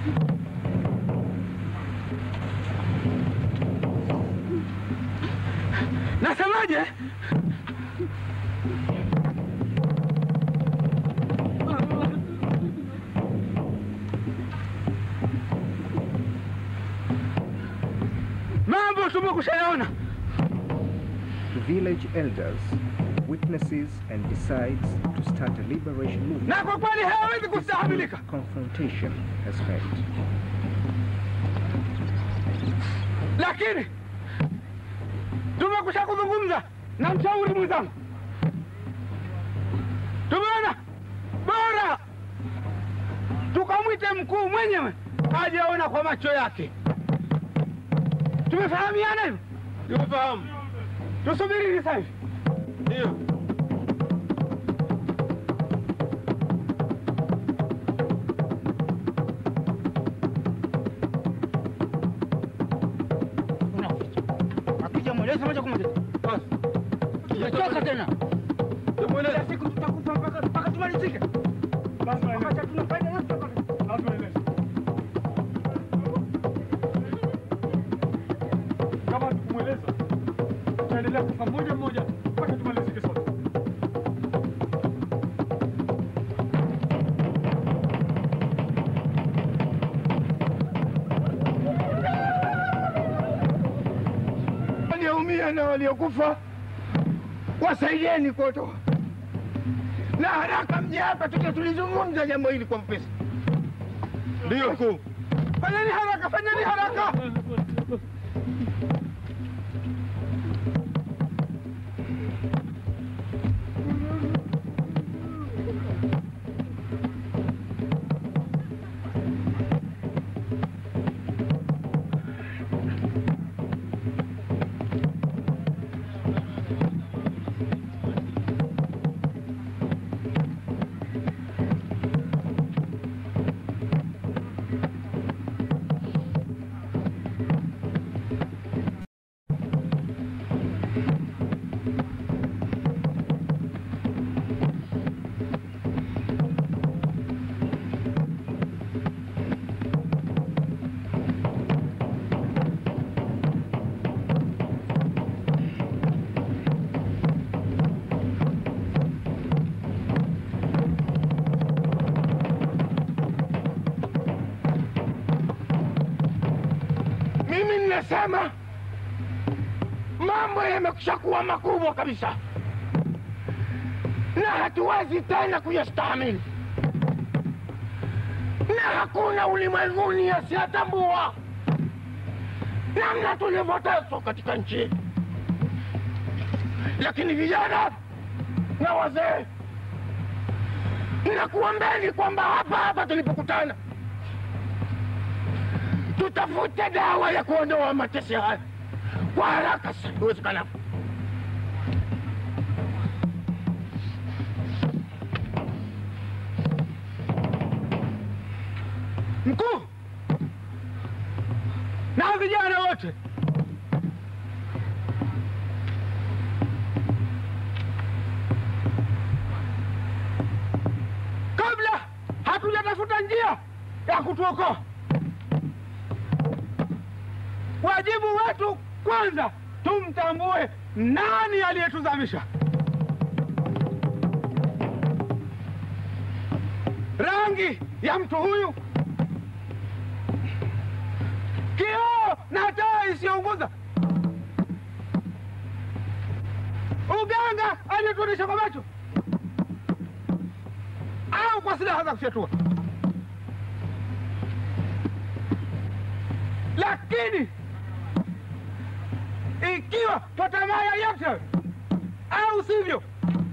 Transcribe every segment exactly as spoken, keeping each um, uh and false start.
Nasemaje? Mambo tumekushaona. The village elders witnesses and decides to start a liberation movement. Na kwa kweli hawezi kustahamilika. Confrontation has failed. Lakini tumekusha kuzungumza na mshauri mwenzangu. Tumeona bora tukamwite mkuu mwenyewe aje aone kwa macho yake. Tumefahamiana hivyo? Tumefahamu. Tusubiri sasa hivi. Ndio. Akija mweleza moja kwa moja. Basi. Tumechoka tena. Tumweleza siku tutakufa mpaka mpaka tumalizike. Basi wewe. Acha tunafanya nasi mpaka. Lazima ueleze. Kama tukumweleza, tutaendelea kufa moja moja mpaka tumalizike sote. Walioumia na waliokufa wasaidieni kuotoa. Na haraka mje hapa tuje tulizungumza jambo hili kwa mpesa. Ndio mkuu. Fanyeni haraka, fanyeni haraka. Nasema mambo yamekwisha kuwa makubwa kabisa na hatuwezi tena kuyastahimili, na hakuna ulimwenguni asiyatambua namna tulivyoteswa katika nchi yetu. Lakini vijana na wazee, nakuombeni kwamba hapa hapa tulipokutana tutafute dawa ya kuondoa mateso haya kwa haraka sana iwezekanavyo. Mkuu na vijana wote, kabla hatujatafuta njia ya kutuokoa, wajibu wetu kwanza tumtambue nani aliyetuzamisha. Rangi ya mtu huyu, kioo na taa isiyounguza, uganga aliyetuonesha kwa macho au kwa silaha za kufyatua. Lakini ikiwa tutamaa yote au sivyo,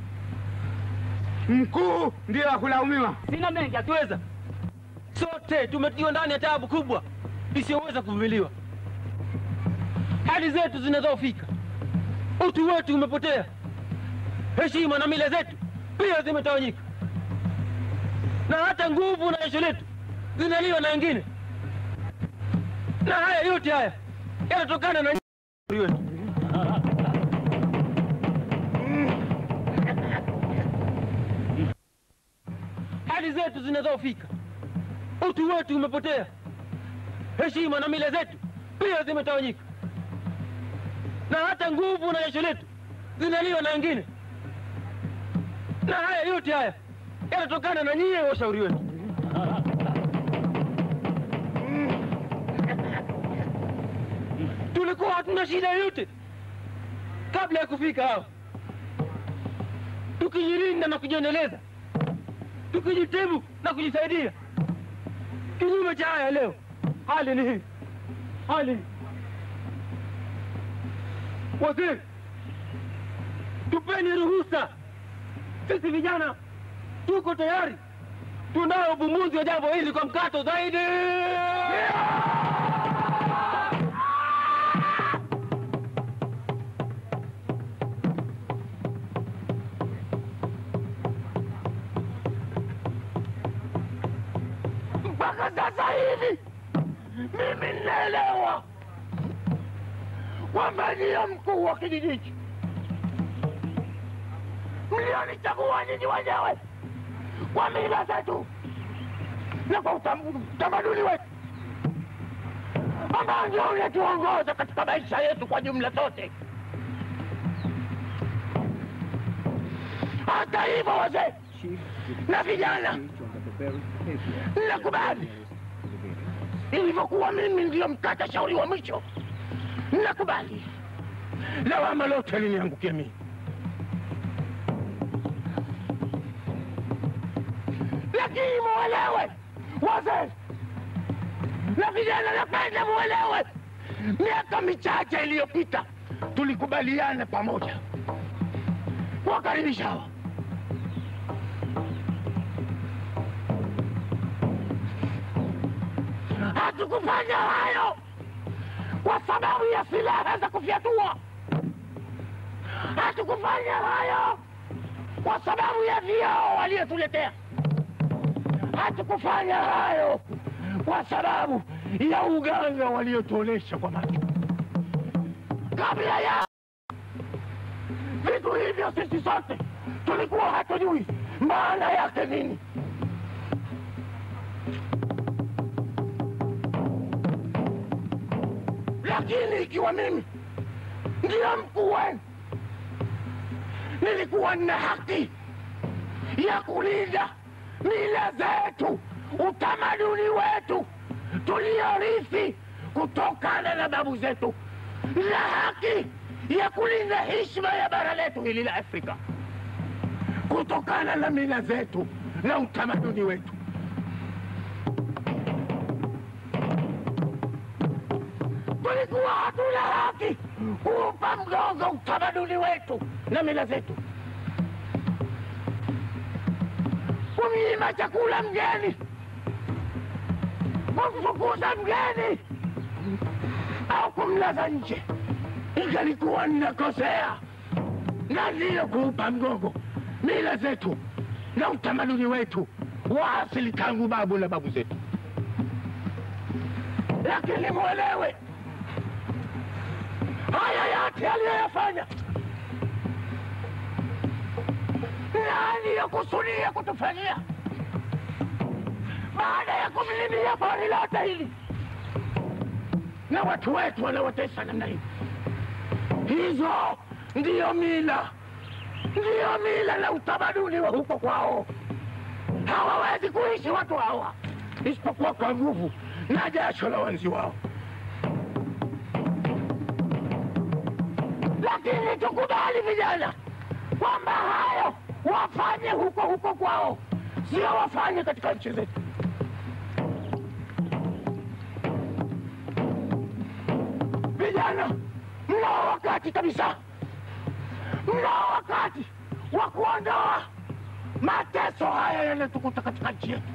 mkuu ndiye akulaumiwa. Sina mengi, hatuweza. Sote tumetiwa ndani ya taabu kubwa isiyoweza kuvumiliwa. Hali zetu zinadhoofika, utu wetu umepotea, heshima na mila zetu pia zimetawanyika, na hata nguvu na jasho letu zinaliwa na wengine. Na haya yote haya yanatokana na wetu. Hali zetu zinadhoofika, utu wetu umepotea, heshima na mila zetu pia zimetawanyika, na hata nguvu na jasho letu zinaliwa na wengine. Na haya yote haya yanatokana na nyie washauri wetu. Tulikuwa hatuna shida yoyote kabla ya kufika hao, tukijilinda na kujiendeleza, tukijitibu na kujisaidia. Kinyume cha haya leo, hali ni hii. Hali waziri, tupeni ruhusa, sisi vijana tuko tayari, tunao uvumbuzi wa jambo hili kwa mkato zaidi. Mpaka sasa hivi mimi ninaelewa kwamba ndiyo mkuu wa kijiji hiki. Mlionichagua nyinyi wenyewe kwa mila zetu na kwa utamaduni wetu ambao ndio unatuongoza katika maisha yetu kwa jumla zote. Hata hivyo wazee na vijana, nakubali ilivyokuwa mimi ndio mkata shauri wa mwisho. Nakubali lawama lote liniangukia mimi, lakini muelewe wazee na vijana, napenda muelewe, miaka michache iliyopita tulikubaliana pamoja kuwakaribisha hawa. Hatukufanya hayo kwa sababu ya silaha za kufyatua. Hatukufanya hayo kwa sababu ya viao waliotuletea. Hatukufanya hayo kwa sababu ya uganga waliotuonesha kwa macho. Kabla ya vitu hivyo, sisi sote tulikuwa hatujui maana yake nini. Lakini ikiwa mimi ndiyo mkuu wenu, nilikuwa na haki ya kulinda mila zetu, utamaduni wetu tuliorithi kutokana na babu zetu, na haki ya kulinda heshima ya bara letu hili la Afrika kutokana na mila zetu na utamaduni wetu. Tulikuwa hatuna haki kuupa mgongo utamaduni wetu na mila zetu, kumnyima chakula mgeni, kumfukuza mgeni au kumlaza nje. Ingalikuwa ninakosea, na ndiyo kuupa mgongo mila zetu na utamaduni wetu wa asili tangu babu na babu zetu. Lakini muelewe, haya yote aliyoyafanya nani yakusudia kutufanyia baada ya kumlimia pori lote hili na watu wetu wanaotesa namna hii? Hizo ndiyo mila, ndiyo mila na utamaduni wa huko kwao. Hawawezi kuishi watu hawa isipokuwa kwa nguvu na jasho la wenzi wao. Lakini tukubali vijana kwamba hayo wafanye huko huko kwao, sio wafanye katika nchi zetu. Vijana, mnao wakati kabisa, mnao wakati wa kuondoa mateso haya yanatukuta katika nchi yetu.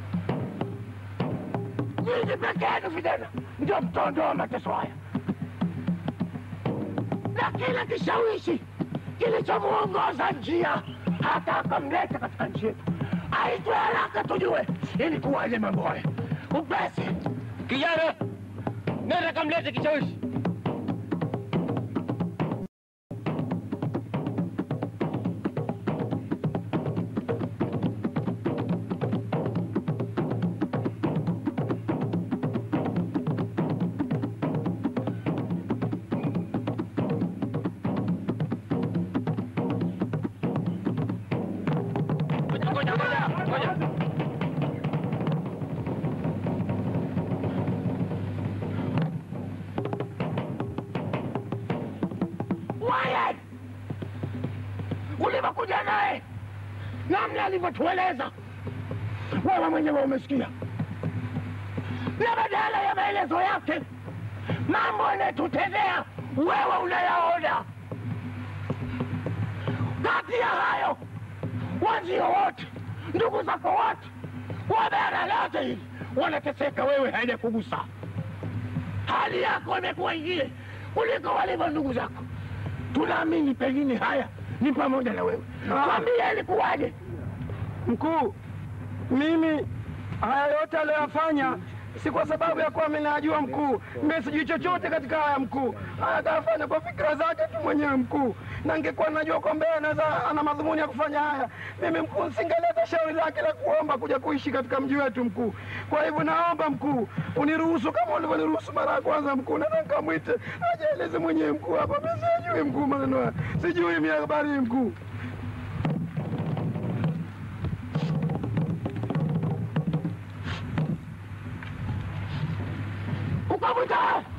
Nyinyi peke yenu vijana ndio mtaondoa mateso haya, na kila kishawishi kilichomuongoza njia hata akamleta katika nchi yetu aitwe haraka tujue ilikuwaje mambo haya. Upesi kijana, nenda kamlete kishawishi. namna alivyotueleza. Wewe mwenyewe umesikia, na badala ya maelezo yake mambo yanayotutendea wewe unayaona. Kati ya hayo, wazio wote, ndugu zako wote wa bara lote hili wanateseka, wewe haijakugusa. Hali yako imekuwa ingine kuliko walivyo ndugu zako. Tunaamini pengine haya ni pamoja na wewe. Tuambie ilikuwaje? Mkuu, mimi haya yote aliyoyafanya si kwa sababu ya kuwa mimi najua mkuu. Mimi sijui chochote katika haya mkuu. Haya kafanya kwa fikra zake tu mwenyewe mkuu. Na ningekuwa najua kwamba anaweza ana madhumuni ya kufanya haya, mimi mkuu singeleta shauri lake la kuomba kuja kuishi katika mji wetu mkuu. Kwa hivyo naomba mkuu uniruhusu kama ulivyoniruhusu mara ya kwanza mkuu, na nikamwite ajaeleze mwenyewe mkuu hapa. Mimi sijui mkuu maneno haya. Sijui mimi habari mkuu. Ukamwita?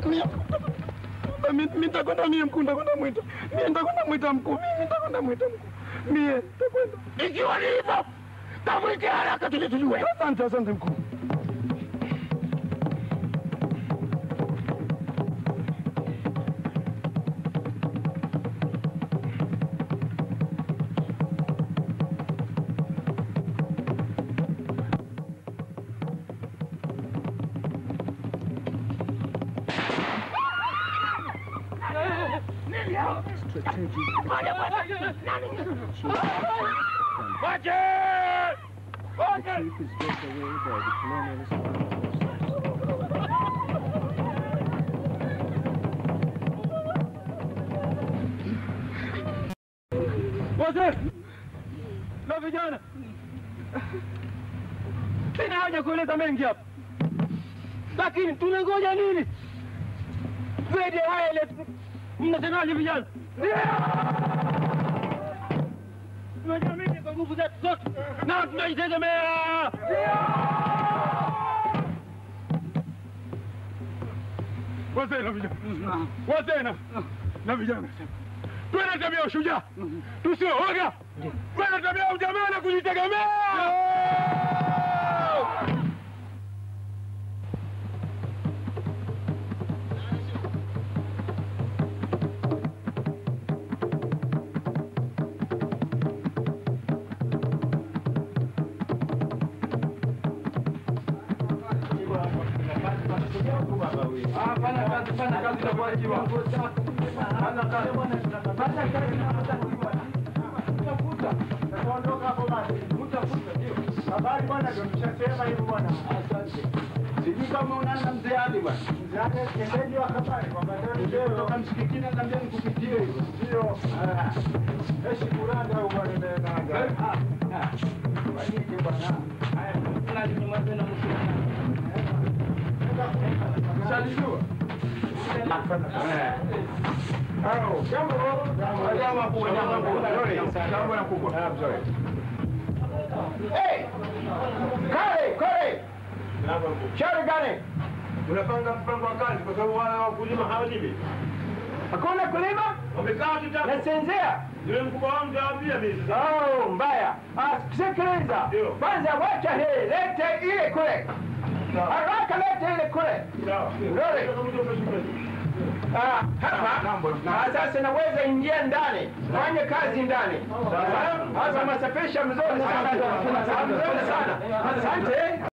Mimi nitakwenda mimi mkuu, nitakwenda mwita. Mimi nitakwenda mwita mkuu. Mimi nitakwenda mwita mkuu. Mimi nitakwenda. Ikiwa ni hivyo, kamwite haraka tuje tujue. Asante, asante mkuu. Strategic Watch it! The chief is driven away by the colonialist armed forces. Wazee na vijana, sina haja kueleza mengi hapa, lakini tunangoja nini zaidi ya haya? Ile mnasemaje vijana? Tunajiamini kwa nguvu zetu zote na tunajitegemea. Wazee na vijana, wazee na vijana, tuwe na tabia ya ushujaa, tusiwe woga, tuwe na tabia ya ujamaa na kujitegemea. Fanya kazi, fanya kazi na kuajiwa. Fanya kazi. Fanya kazi na kuajiwa. Utafuta. Tuondoka hapo basi. Utafuta ndio. Habari bwana, ndio mshasema hivyo bwana. Asante. Sijui kama unaanza mzee hadi bwana. Mzee hadi kendeji wa habari kwamba ndio kutoka msikitini na ndio nikupitie hivyo. Ndio. Eshi kuranda au bwana ndio naanga. Ah. Ah. Kwa nini bwana? Haya, kuna nini mwanzo na mwisho? Salijua. Hao, jambo. Jambo kubwa, jambo kubwa. Jambo kubwa. Hey! Kale, kale! Shauri gani? Unapanga mpango wa kazi kwa sababu wale wakulima hawalimi. Hakuna kulima? Wamekaa kitabu. Nasinzia. Yule mkubwa wangu kaambia mimi sasa. Oh, mbaya. Ah, sikiliza. Kwanza wacha hii, lete ile kule. Haraka lete ile kule. Sawa. Lole. Ah, hapa. Sasa naweza ingia ndani. Fanye kazi ndani. Sasa masafisha mzuri sana. Mzuri sana. Asante.